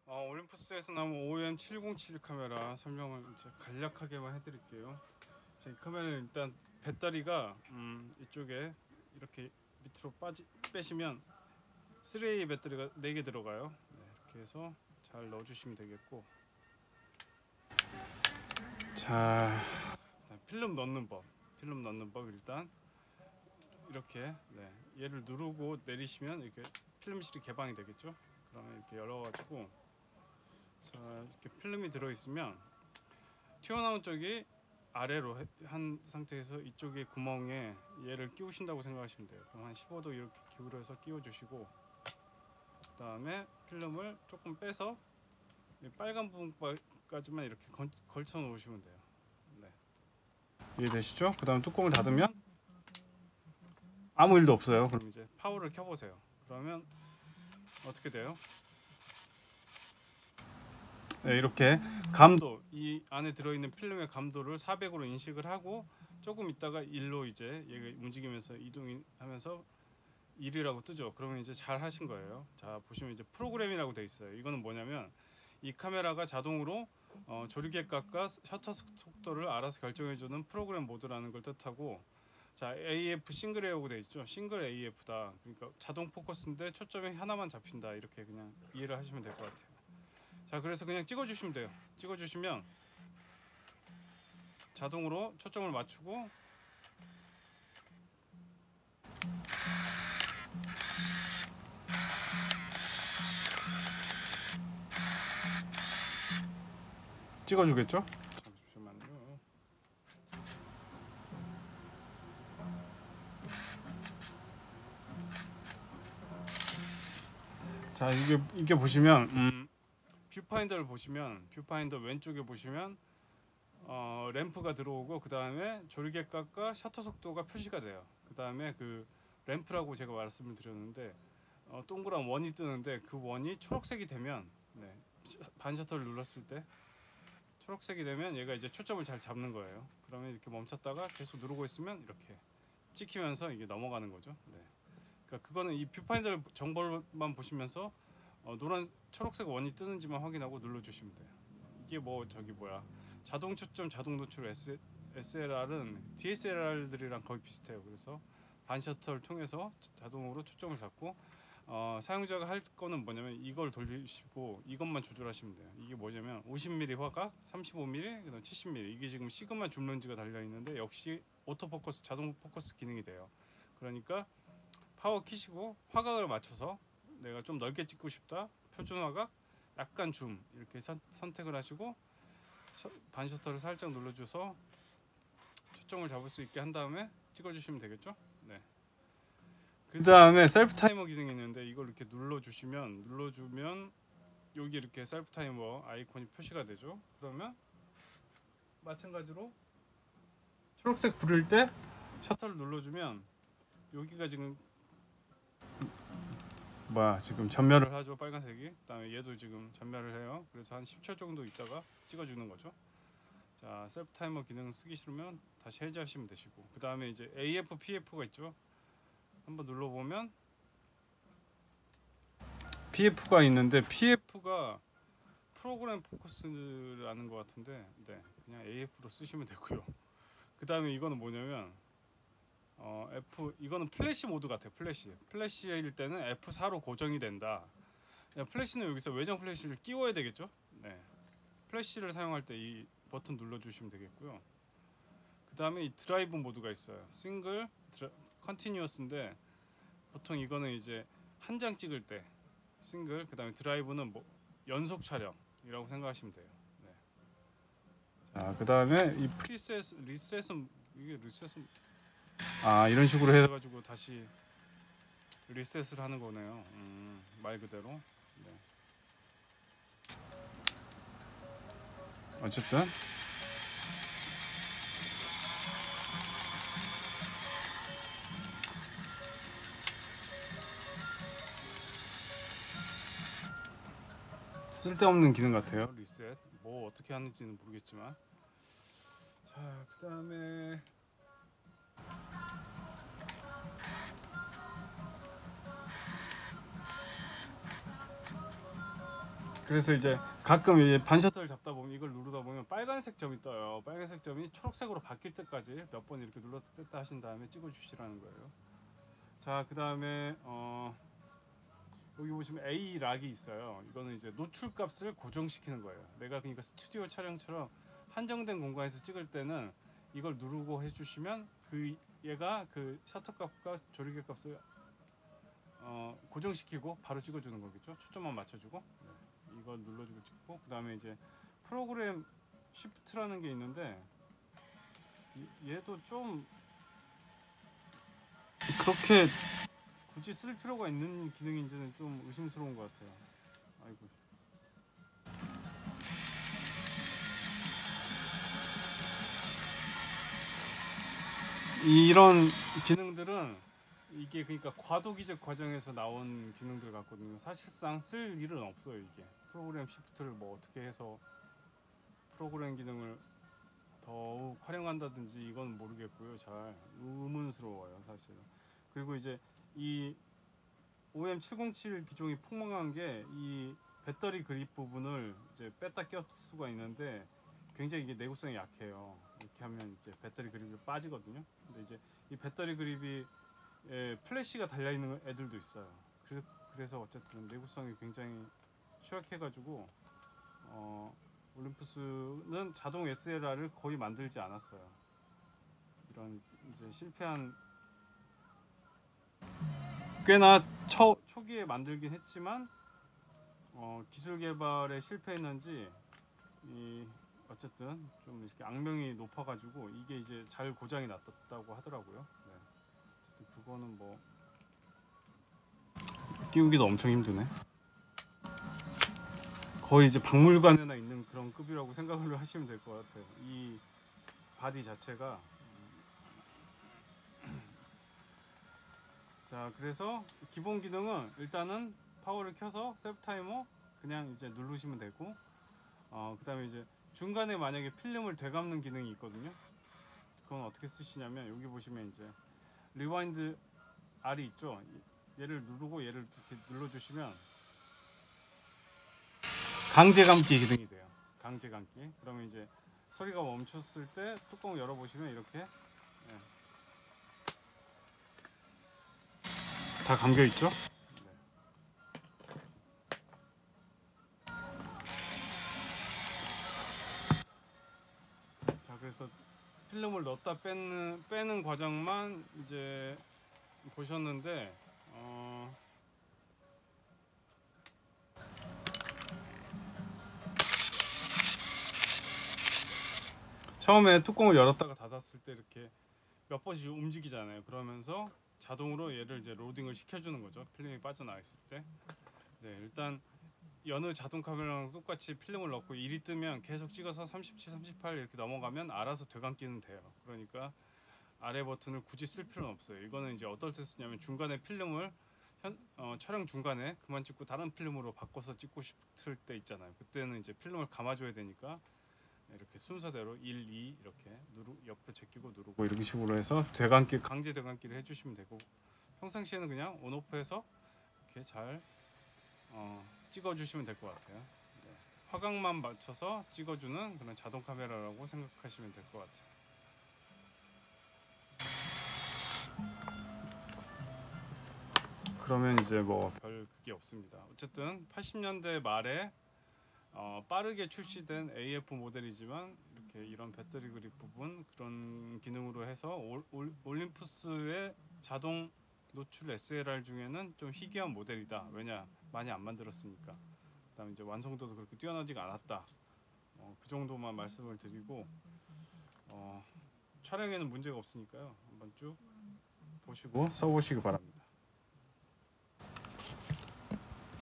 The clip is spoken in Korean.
올림푸스에서 나온 OM707 카메라 설명을 이제 간략하게만 해드릴게요. 이 카메라는 일단 배터리가 이쪽에 이렇게 밑으로 빼시면 3A 배터리가 4개 들어가요. 네, 이렇게 해서 잘 넣어주시면 되겠고, 자, 필름 넣는 법 일단 이렇게 얘를 누르고 내리시면 이렇게 필름실이 개방이 되겠죠. 그러면 이렇게 열어가지고, 자, 이렇게 필름이 들어있으면 튀어나온 쪽이 아래로 한 상태에서 이쪽에 구멍에 얘를 끼우신다고 생각하시면 돼요. 그럼 한 15도 이렇게 기울여서 끼워주시고, 그 다음에 필름을 조금 빼서 빨간 부분까지만 이렇게 걸쳐 놓으시면 돼요. 네. 이해되시죠? 그 다음 뚜껑을 닫으면 아무 일도 없어요. 그럼 이제 파워를 켜보세요. 그러면 어떻게 돼요? 네, 이렇게 감도, 이 안에 들어있는 필름의 감도를 400으로 인식을 하고, 조금 있다가 1로 이제 얘가 움직이면서 이동하면서 1이라고 뜨죠. 그러면 이제 잘 하신 거예요. 자, 보시면 이제 프로그램이라고 돼 있어요. 이거는 뭐냐면 이 카메라가 자동으로 조리개값과 셔터 속도를 알아서 결정해주는 프로그램 모드라는 걸 뜻하고, 자, AF 싱글 AF고 돼 있죠. 싱글 AF다. 그러니까 자동 포커스인데 초점이 하나만 잡힌다. 이렇게 그냥 이해를 하시면 될 것 같아요. 자, 그래서 그냥 찍어주시면 돼요. 찍어주시면 자동으로 초점을 맞추고, 찍어주겠죠? 잠시만요. 자, 이게 보시면 뷰파인더를 보시면, 뷰파인더 왼쪽에 보시면 램프가 들어오고, 그 다음에 조리개값과 셔터 속도가 표시가 돼요. 그 다음에 그 램프라고 제가 말씀을 드렸는데, 동그란 원이 뜨는데 그 원이 초록색이 되면, 반 셔터를 눌렀을 때 초록색이 되면 얘가 이제 초점을 잘 잡는 거예요. 그러면 이렇게 멈췄다가 계속 누르고 있으면 이렇게 찍히면서 이게 넘어가는 거죠. 그러니까 그거는 이 뷰파인더 정보만 보시면서 노란 초록색 원이 뜨는지만 확인하고 눌러주시면 돼요. 이게 자동 초점, 자동 노출 SLR은 DSLR들이랑 거의 비슷해요. 그래서 반 셔터를 통해서 자동으로 초점을 잡고, 사용자가 할 거는 뭐냐면 이걸 돌리시고 이것만 조절하시면 돼요. 이게 뭐냐면 50mm 화각, 35mm, 그다음 70mm. 이게 지금 시그마 줌 렌즈가 달려 있는데 역시 오토포커스, 자동 포커스 기능이 돼요. 그러니까 파워 키시고 화각을 맞춰서 내가 좀 넓게 찍고 싶다, 표준 화각, 약간 줌 이렇게 선택을 하시고 반 셔터를 살짝 눌러줘서 초점을 잡을 수 있게 한 다음에 찍어주시면 되겠죠. 네. 그 다음에 셀프 타이머 기능이 있는데 이걸 이렇게 눌러주면 여기 이렇게 셀프 타이머 아이콘이 표시가 되죠. 그러면 마찬가지로 초록색 불일 때 셔터를 눌러주면 여기가 지금 전멸을 하죠. 빨간색이. 그다음에 얘도 지금 전멸을 해요. 그래서 한 10초 정도 있다가 찍어주는 거죠. 자, 셀프 타이머 기능 쓰기 싫으면 다시 해제하시면 되시고, 그 다음에 이제 AF, PF가 있죠. 한번 눌러보면 PF가 있는데, PF가 프로그램 포커스라는 것 같은데, 그냥 AF로 쓰시면 되고요. 그 다음에 이거는 뭐냐면 이거는 플래시 모드 같아요. 플래시일 때는 F4로 고정이 된다. 플래시는 여기서 외장 플래시를 끼워야 되겠죠. 플래시를 사용할 때 이 버튼 눌러주시면 되겠고요. 그 다음에 이 드라이브 모드가 있어요. 싱글, 컨티뉴어스인데 보통 이거는 이제 한 장 찍을 때 싱글, 그 다음에 드라이브는 연속 촬영이라고 생각하시면 돼요. 자, 그 다음에 이 리셋은 이런 식으로 해가지고 다시 리셋을 하는 거네요. 말 그대로. 어쨌든 쓸데없는 기능 같아요. 리셋. 뭐 어떻게 하는지는 모르겠지만. 자, 그 다음에 그래서 이제 가끔 이제 반셔터를 잡다 보면 이걸 누르다 보면 빨간색 점이 떠요. 빨간색 점이 초록색으로 바뀔 때까지 몇 번 이렇게 눌렀다 뗐다 하신 다음에 찍어 주시라는 거예요. 자, 그다음에 여기 보시면 A 락이 있어요. 이거는 이제 노출값을 고정시키는 거예요. 내가 그러니까 스튜디오 촬영처럼 한정된 공간에서 찍을 때는 이걸 누르고 해주시면 얘가 그 셔터 값과 조리개 값을 고정시키고 바로 찍어주는 거겠죠. 초점만 맞춰주고 이걸 눌러주고 찍고, 그 다음에 이제 프로그램 시프트라는 게 있는데 얘도 좀 그렇게 굳이 쓸 필요가 있는 기능인지는 좀 의심스러운 것 같아요. 아이고. 이런 기능들은 이게 그러니까 과도 기적 과정에서 나온 기능들 같거든요. 사실상 쓸 일은 없어요. 이게 프로그램 시프트를 뭐 어떻게 해서 프로그램 기능을 더욱 활용한다든지 이건 모르겠고요. 잘 의문스러워요, 사실은. 그리고 이제 이 OM707 기종이 폭망한 게 이 배터리 그립 부분을 이제 뺐다 낄 수가 있는데 굉장히 이게 내구성이 약해요. 이렇게 하면 이제 배터리 그립이 빠지거든요. 근데 이제 이 배터리 그립이 플래시가 달려 있는 애들도 있어요. 그래서 어쨌든 내구성이 굉장히 취약해가지고 올림푸스는 자동 SLR을 거의 만들지 않았어요. 이런 이제 실패한, 꽤나 초기에 만들긴 했지만 기술 개발에 실패했는지 어쨌든 좀 이렇게 악명이 높아가지고 이게 이제 잘 고장이 났다고 하더라고요. 네. 어쨌든 그거는 뭐 끼우기도 엄청 힘드네. 거의 이제 박물관에나 있는 그런 급이라고 생각을 하시면 될 것 같아요. 이 바디 자체가. 자, 그래서 기본 기능은 일단은 파워를 켜서 셀프 타이머 그냥 이제 누르시면 되고, 그 다음에 이제 중간에 만약에 필름을 되감는 기능이 있거든요. 그건 어떻게 쓰시냐면 여기 보시면 이제 리와인드 R이 있죠. 얘를 누르고 얘를 이렇게 눌러주시면 강제 감기 기능이 돼요. 강제 감기. 그러면 이제 소리가 멈췄을 때 뚜껑을 열어보시면 이렇게 다 감겨 있죠. 자, 그래서 필름을 넣었다 빼는 과정만 이제 보셨는데 처음에 뚜껑을 열었다가 닫았을 때 이렇게 몇 번씩 움직이잖아요. 그러면서 자동으로 얘를 이제 로딩을 시켜주는 거죠. 필름이 빠져나와 있을 때. 네, 일단 여느 자동 카메라랑 똑같이 필름을 넣고 1이 뜨면 계속 찍어서 37, 38 이렇게 넘어가면 알아서 되감기는 돼요. 그러니까 아래 버튼을 굳이 쓸 필요는 없어요. 이거는 이제 어떨 때 쓰냐면 중간에 필름을 촬영 중간에 그만 찍고 다른 필름으로 바꿔서 찍고 싶을 때 있잖아요. 그때는 이제 필름을 감아줘야 되니까 이렇게 순서대로 1, 2 이렇게 옆에 제끼고 누르고 이런 식으로 해서 되감기, 강제 되감기를 해주시면 되고, 평상시에는 그냥 온오프해서 이렇게 잘 찍어주시면 될 것 같아요. 네. 화각만 맞춰서 찍어주는 그런 자동 카메라라고 생각하시면 될 것 같아요. 그러면 이제 뭐 별 그게 없습니다. 어쨌든 80년대 말에 빠르게 출시된 AF 모델이지만 이렇게 이런 배터리 그립 부분 그런 기능으로 해서 올림푸스의 자동 노출 SLR 중에는 좀 희귀한 모델이다. 왜냐, 많이 안 만들었으니까. 그다음에 이제 완성도도 그렇게 뛰어나지가 않았다. 그 정도만 말씀을 드리고 촬영에는 문제가 없으니까요. 한번 쭉 보시고 써보시기 바랍니다.